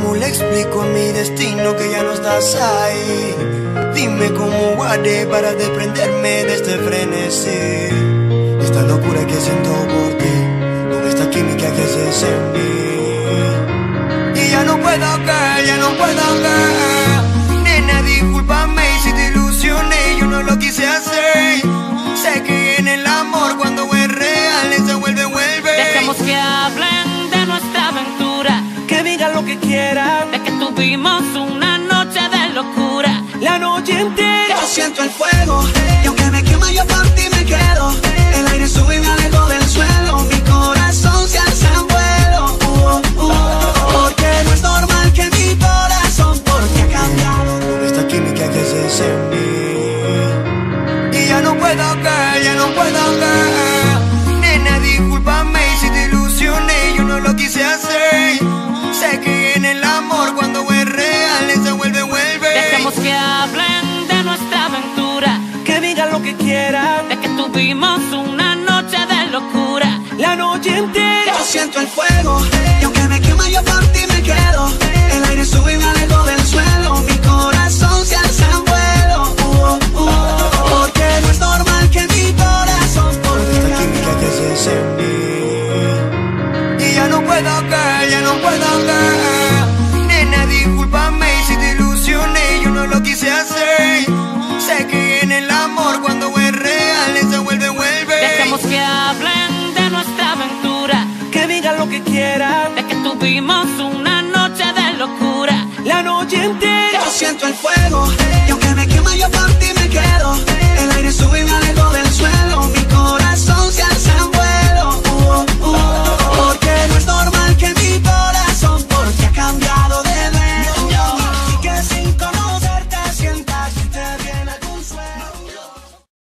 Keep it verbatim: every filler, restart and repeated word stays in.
¿Cómo le explico a mi destino que ya no estás ahí? Dime cómo haré para desprenderme de este frenesí, esta locura que siento por ti, con esta química que haces en mí. Y ya no puedo caer, ya no puedo caer. Nena, discúlpame si te ilusioné, yo no lo quise hacer. Sé que en el amor cuando es real se vuelve, vuelve. Dejemos que hablen de nuestra aventura, que digan lo que quieran, de que tuvimos una noche de locura, la noche entera. Yo siento el fuego, y aunque me quema yo por ti me quedo. El aire sube y me alejo del suelo, mi corazón se alza en vuelo. uh, uh, Porque no es normal que mi corazón por ti ha cambiado, con esta química que haces en mí. Y ya no puedo caer, ya no puedo caer. Nena, discúlpame si te ilusioné, yo no lo quise hacer. Sé que en el amor cuando es real se vuelve, vuelve. dejemos que hablen de nuestra aventura, que digan lo que quieran, de que tuvimos una noche de locura, la noche entera. yo siento el fuego, y aunque me quema yo por ti me quedo. El aire sube y me alejo del suelo, mi corazón se alza en vuelo. uh, uh, Porque no es normal que mi corazón por Con ti esta ha química que haces en mí. Y ya no puedo caer, ya no puedo caer.